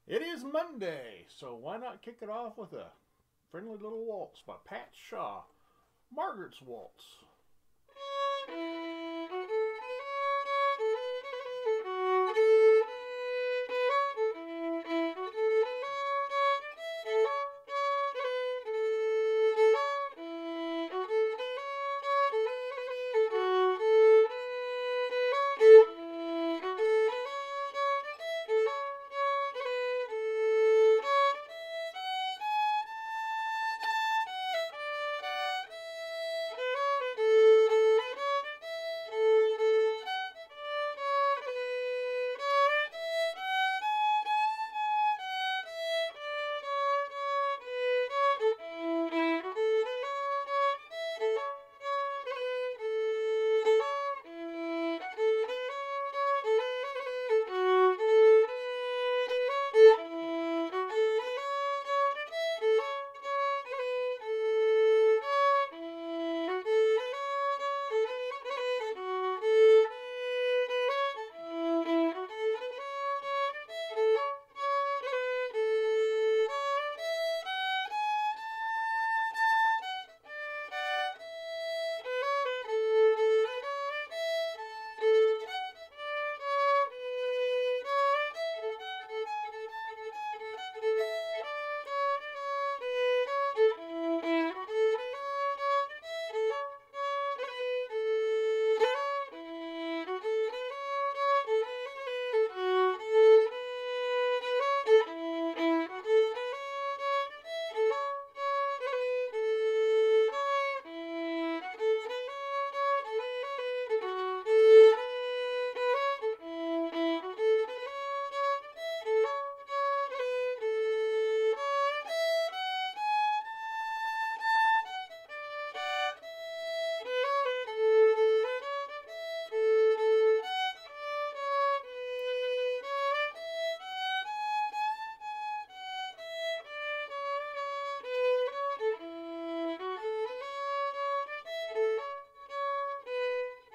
It is Monday, so why not kick it off with a friendly little waltz by Pat Shaw, Margaret's Waltz.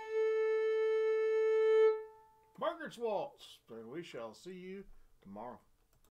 Margaret's Waltz, and we shall see you tomorrow.